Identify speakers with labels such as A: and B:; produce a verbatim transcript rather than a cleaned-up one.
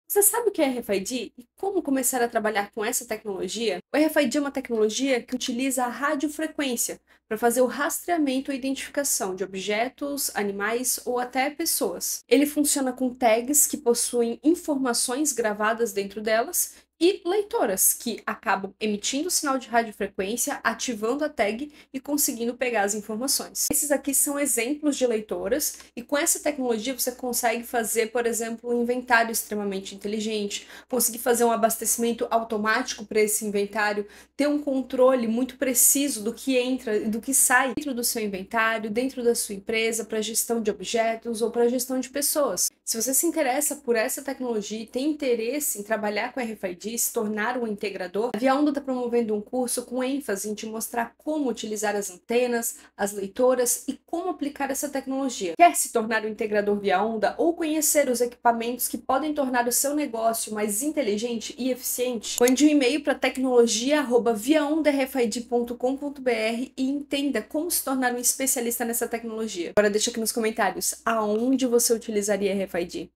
A: Você sabe o que é R F I D e como começar a trabalhar com essa tecnologia? O R F I D é uma tecnologia que utiliza a radiofrequência para fazer o rastreamento e identificação de objetos, animais ou até pessoas. Ele funciona com tags que possuem informações gravadas dentro delas e leitoras, que acabam emitindo sinal de radiofrequência, ativando a tag e conseguindo pegar as informações. Esses aqui são exemplos de leitoras, e com essa tecnologia você consegue fazer, por exemplo, um inventário extremamente inteligente, conseguir fazer um abastecimento automático para esse inventário, ter um controle muito preciso do que entra e do que sai dentro do seu inventário, dentro da sua empresa, para gestão de objetos ou para gestão de pessoas. Se você se interessa por essa tecnologia e tem interesse em trabalhar com R F I D, se tornar um integrador, a Via Onda está promovendo um curso com ênfase em te mostrar como utilizar as antenas, as leitoras e como aplicar essa tecnologia. Quer se tornar um integrador Via Onda ou conhecer os equipamentos que podem tornar o seu negócio mais inteligente e eficiente? Mande um e-mail para tecnologia arroba via onda r f i d ponto com ponto b r e entenda como se tornar um especialista nessa tecnologia. Agora deixa aqui nos comentários aonde você utilizaria R F I D.